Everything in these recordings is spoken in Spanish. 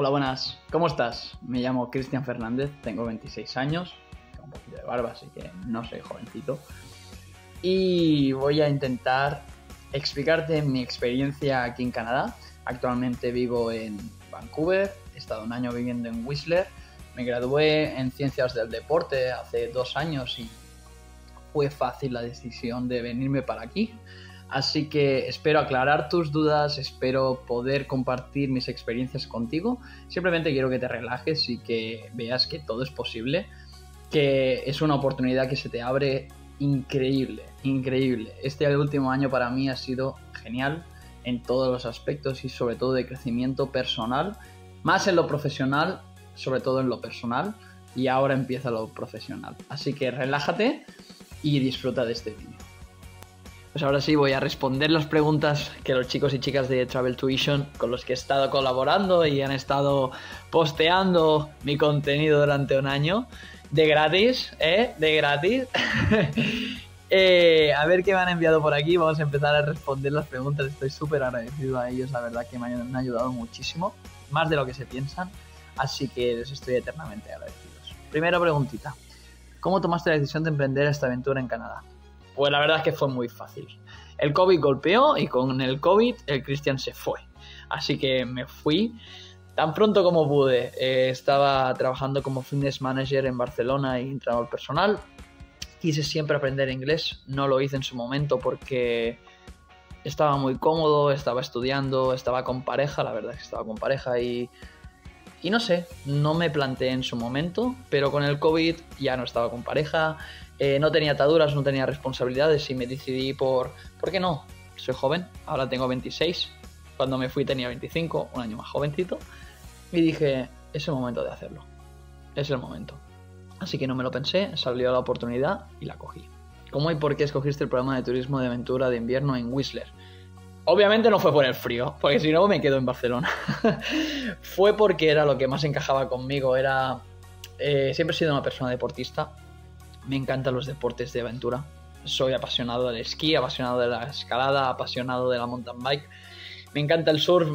Hola, buenas. ¿Cómo estás? Me llamo Cristian Fernández, tengo 26 años, tengo un poquito de barba, así que no soy jovencito. Y voy a intentar explicarte mi experiencia aquí en Canadá. Actualmente vivo en Vancouver, he estado un año viviendo en Whistler. Me gradué en Ciencias del Deporte hace 2 años y fue fácil la decisión de venirme para aquí. Así que espero aclarar tus dudas, espero poder compartir mis experiencias contigo. Simplemente quiero que te relajes y que veas que todo es posible, que es una oportunidad que se te abre increíble, increíble. Este último año para mí ha sido genial en todos los aspectos y sobre todo de crecimiento personal, más en lo profesional, sobre todo en lo personal, y ahora empieza lo profesional. Así que relájate y disfruta de este vídeo. Pues ahora sí voy a responder las preguntas que los chicos y chicas de Travel Tuition con los que he estado colaborando y han estado posteando mi contenido durante un año de gratis, de gratis. A ver qué me han enviado por aquí. Vamos a empezar a responder las preguntas. Estoy súper agradecido a ellos, la verdad que me han ayudado muchísimo, más de lo que se piensan, así que les estoy eternamente agradecidos. Primera preguntita: ¿cómo tomaste la decisión de emprender esta aventura en Canadá? Pues la verdad es que fue muy fácil. El COVID golpeó y con el COVID el Cristian se fue. Así que me fui tan pronto como pude. Estaba trabajando como fitness manager en Barcelona y entrenador personal. Quise siempre aprender inglés. No lo hice en su momento porque estaba muy cómodo, estaba estudiando, estaba con pareja. La verdad es que estaba con pareja y no sé, no me planteé en su momento, pero con el COVID ya no estaba con pareja. No tenía ataduras, no tenía responsabilidades y me decidí ¿por qué no? Soy joven, ahora tengo 26, cuando me fui tenía 25, un año más jovencito, y dije, es el momento de hacerlo, es el momento. Así que no me lo pensé, salió la oportunidad y la cogí. ¿Cómo y por qué escogiste el programa de turismo de aventura de invierno en Whistler? Obviamente no fue por el frío, porque si no me quedo en Barcelona. Fue porque era lo que más encajaba conmigo, siempre he sido una persona deportista. Me encantan los deportes de aventura. Soy apasionado del esquí, apasionado de la escalada, apasionado de la mountain bike. Me encanta el surf.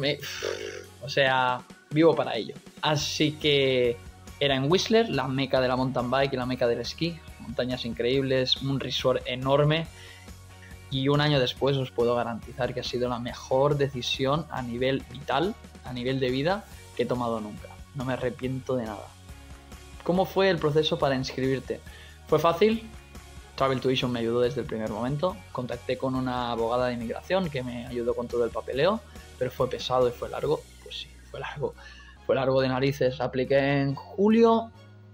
Vivo para ello. Así que era en Whistler, la meca de la mountain bike y la meca del esquí. Montañas increíbles, un resort enorme. Y un año después os puedo garantizar que ha sido la mejor decisión a nivel vital, a nivel de vida, que he tomado nunca. No me arrepiento de nada. ¿Cómo fue el proceso para inscribirte? Fue fácil. Travel Tuition me ayudó desde el primer momento. Contacté con una abogada de inmigración que me ayudó con todo el papeleo, pero fue pesado y fue largo. Pues sí, fue largo. Fue largo de narices. Apliqué en julio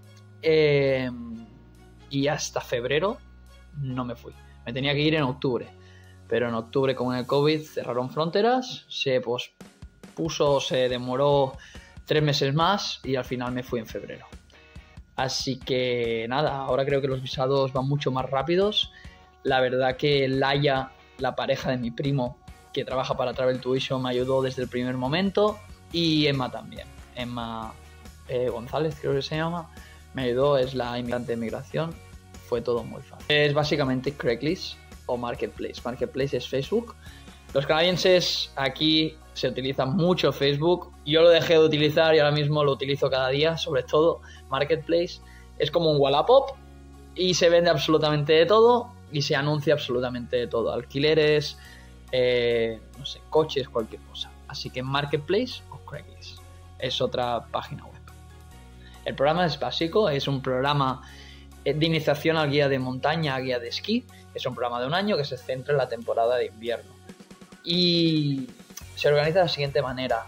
y hasta febrero no me fui. Me tenía que ir en octubre, pero en octubre con el COVID cerraron fronteras, se pospuso, se demoró 3 meses más y al final me fui en febrero. Así que nada, ahora creo que los visados van mucho más rápidos. La verdad que Laia, la pareja de mi primo que trabaja para Travel Tuition, me ayudó desde el primer momento, y Emma también. Emma González creo que se llama, me ayudó, es la inmigrante de migración. Fue todo muy fácil. Es básicamente Craigslist o Marketplace. Marketplace es Facebook. Los canadienses aquí se utiliza mucho Facebook. Yo lo dejé de utilizar y ahora mismo lo utilizo cada día, sobre todo Marketplace. Es como un Wallapop y se vende absolutamente de todo y se anuncia absolutamente de todo. Alquileres, coches, cualquier cosa. Así que Marketplace o Craigslist es otra página web. El programa es básico, es un programa de iniciación al guía de montaña, guía de esquí. Es un programa de un año que se centra en la temporada de invierno y se organiza de la siguiente manera.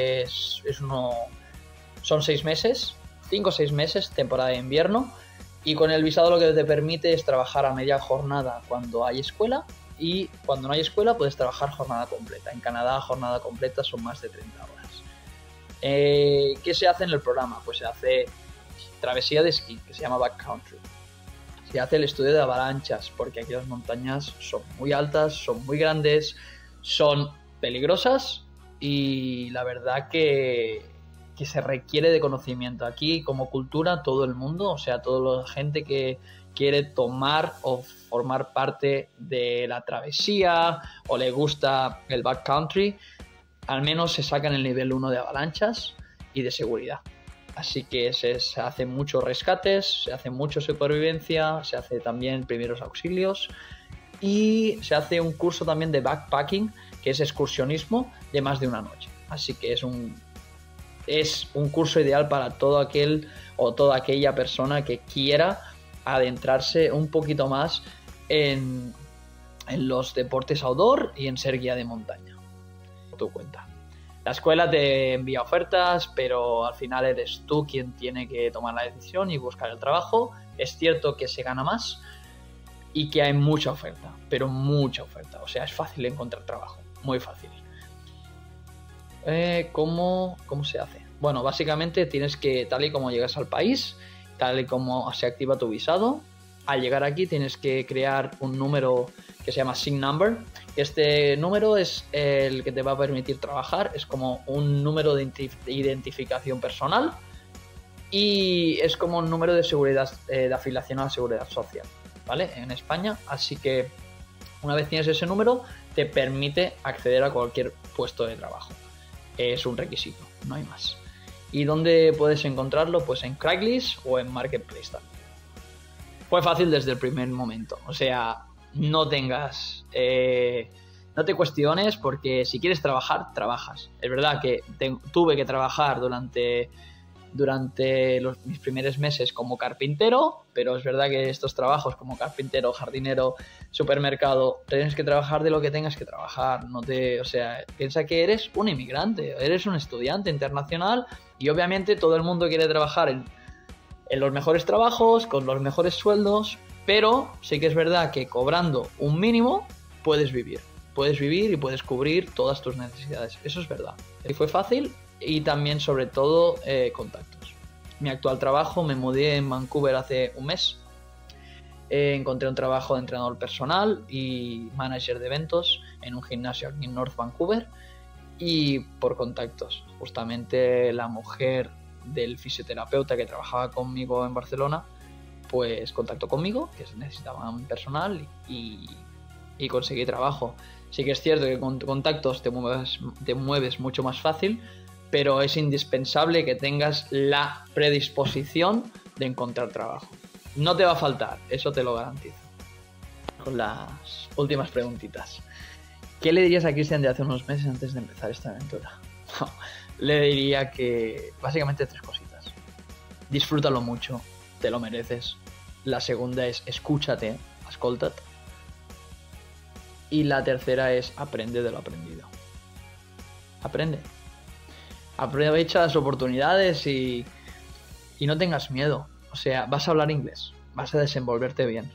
Son 6 meses, 5 o 6 meses, temporada de invierno, y con el visado lo que te permite es trabajar a media jornada cuando hay escuela, y cuando no hay escuela puedes trabajar jornada completa. En Canadá jornada completa son más de 30 horas. ¿Qué se hace en el programa? Pues se hace travesía de esquí, que se llama backcountry. Se hace el estudio de avalanchas, porque aquí las montañas son muy altas, son muy grandes, son peligrosas y la verdad que se requiere de conocimiento. Aquí como cultura todo el mundo, toda la gente que quiere tomar o formar parte de la travesía o le gusta el backcountry, al menos se sacan el nivel 1 de avalanchas y de seguridad. Así que se hacen muchos rescates, se hace mucha supervivencia, se hace también primeros auxilios y se hace un curso también de backpacking, que es excursionismo de más de una noche. Así que es un curso ideal para todo aquel o toda aquella persona que quiera adentrarse un poquito más en los deportes outdoor y en ser guía de montaña. Por tu cuenta. La escuela te envía ofertas, pero al final eres tú quien tiene que tomar la decisión y buscar el trabajo. Es cierto que se gana más y que hay mucha oferta, pero mucha oferta. O sea, es fácil encontrar trabajo, muy fácil. ¿Cómo se hace? Bueno, básicamente tienes que, tal y como llegas al país, tal y como se activa tu visado, al llegar aquí tienes que crear un número que se llama SIN number. Este número es el que te va a permitir trabajar, es como un número de identificación personal y es como un número de seguridad, de afiliación a la seguridad social, ¿vale? En España, así que una vez tienes ese número te permite acceder a cualquier puesto de trabajo. Es un requisito, no hay más. ¿Y dónde puedes encontrarlo? Pues en Craigslist o en Marketplace también. Fue fácil desde el primer momento, o sea, no te cuestiones, porque si quieres trabajar, trabajas. Es verdad que tuve que trabajar durante mis primeros meses como carpintero, pero es verdad que estos trabajos como carpintero, jardinero, supermercado, tienes que trabajar de lo que tengas que trabajar. O sea, piensa que eres un inmigrante, eres un estudiante internacional y obviamente todo el mundo quiere trabajar en los mejores trabajos, con los mejores sueldos, pero sí que es verdad que cobrando un mínimo puedes vivir y puedes cubrir todas tus necesidades. Eso es verdad. Y fue fácil. Y también, sobre todo, contactos. Mi actual trabajo, me mudé en Vancouver hace un mes. Encontré un trabajo de entrenador personal y manager de eventos en un gimnasio aquí en North Vancouver. Y por contactos. Justamente la mujer del fisioterapeuta que trabajaba conmigo en Barcelona, pues contactó conmigo, que necesitaba un personal y conseguí trabajo. Sí que es cierto que con contactos te mueves mucho más fácil, pero es indispensable que tengas la predisposición de encontrar trabajo. No te va a faltar, eso te lo garantizo. Con las últimas preguntitas. ¿Qué le dirías a Cristian de hace unos meses antes de empezar esta aventura? Le diría que básicamente 3 cositas. Disfrútalo mucho, te lo mereces. La segunda es escúchate, escolta't. Y la tercera es aprende de lo aprendido. Aprende. Aprovecha las oportunidades y no tengas miedo. O sea, vas a hablar inglés, vas a desenvolverte bien.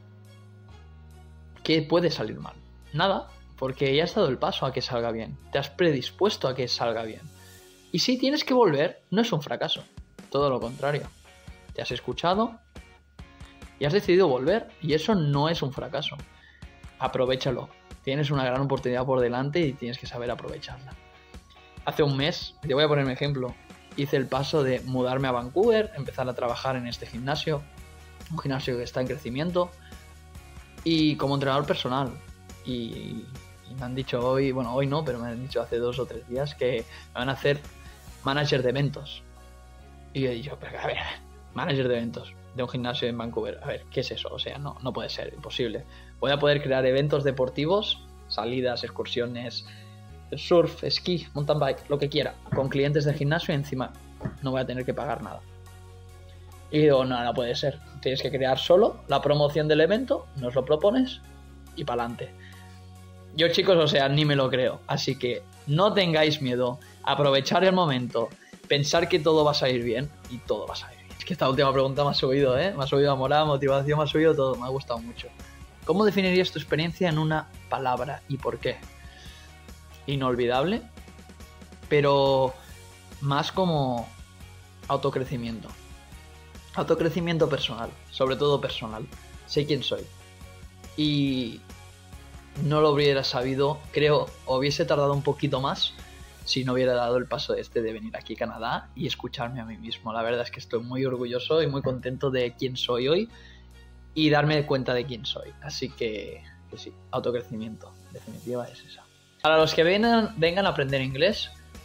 ¿Qué puede salir mal? Nada, porque ya has dado el paso a que salga bien. Te has predispuesto a que salga bien. Y si tienes que volver, no es un fracaso. Todo lo contrario. Te has escuchado y has decidido volver. Y eso no es un fracaso. Aprovechalo. Tienes una gran oportunidad por delante y tienes que saber aprovecharla. Hace un mes, te voy a poner un ejemplo, hice el paso de mudarme a Vancouver, empezar a trabajar en este gimnasio, un gimnasio que está en crecimiento, y como entrenador personal. Y me han dicho hoy no, pero me han dicho hace 2 o 3 días que me van a hacer manager de eventos. Y yo he dicho, pero a ver, manager de eventos de un gimnasio en Vancouver, a ver, ¿qué es eso? O sea, no puede ser, imposible. Voy a poder crear eventos deportivos, salidas, excursiones, surf, esquí, mountain bike, lo que quiera, con clientes del gimnasio y encima no voy a tener que pagar nada. Y digo, no puede ser. Tienes que crear solo la promoción del evento, nos lo propones y para adelante. Yo, chicos, o sea, ni me lo creo. Así que no tengáis miedo, aprovechar el momento, pensar que todo va a salir bien y todo va a salir bien. Es que esta última pregunta me ha subido, me ha subido a moral, motivación, me ha subido todo, me ha gustado mucho. ¿Cómo definirías tu experiencia en una palabra y por qué? Inolvidable, pero más como autocrecimiento. Autocrecimiento personal, sobre todo personal. Sé quién soy. Y no lo hubiera sabido, creo, hubiese tardado un poquito más si no hubiera dado el paso de venir aquí a Canadá y escucharme a mí mismo. La verdad es que estoy muy orgulloso y muy contento de quién soy hoy y darme cuenta de quién soy. Así que sí, autocrecimiento, definitiva es esa. Para los que vengan a aprender inglés,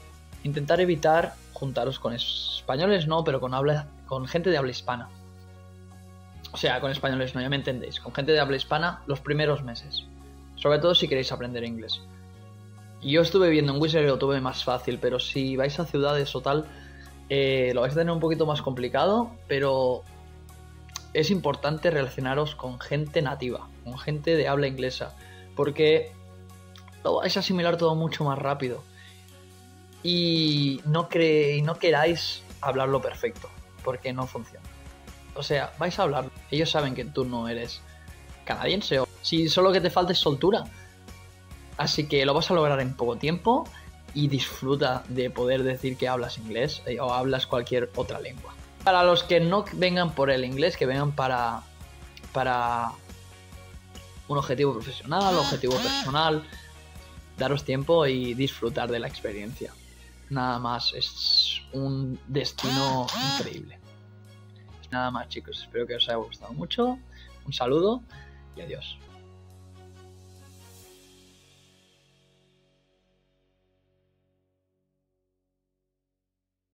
intentar evitar juntaros con españoles, no, pero con gente de habla hispana. O sea, con españoles no, ya me entendéis. Con gente de habla hispana los primeros meses. Sobre todo si queréis aprender inglés. Yo estuve viendo en Wizard y lo tuve más fácil, pero si vais a ciudades o tal, lo vais a tener un poquito más complicado, pero es importante relacionaros con gente nativa, con gente de habla inglesa, porque lo vais a asimilar todo mucho más rápido. Y no queráis hablarlo perfecto, porque no funciona. O sea, vais a hablar. Ellos saben que tú no eres canadiense. Si solo que te falta es soltura. Así que lo vas a lograr en poco tiempo y disfruta de poder decir que hablas inglés o hablas cualquier otra lengua. Para los que no vengan por el inglés, que vengan para un objetivo profesional, objetivo personal, daros tiempo y disfrutar de la experiencia. Nada más, es un destino increíble. Nada más, chicos, espero que os haya gustado mucho. Un saludo y adiós.